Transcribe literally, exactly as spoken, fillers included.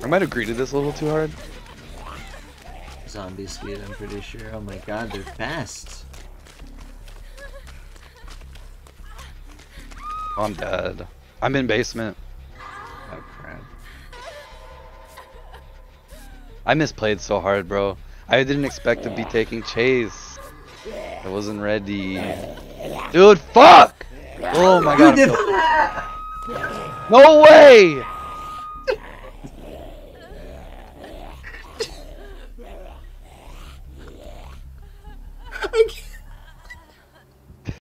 I might have greeted this a little too hard. Zombie speed, I'm pretty sure. Oh my god, they're fast. I'm dead. I'm in basement. Oh crap. I misplayed so hard, bro. I didn't expect to be taking chase. I wasn't ready. Dude, fuck! Oh my god. I'm so... No way!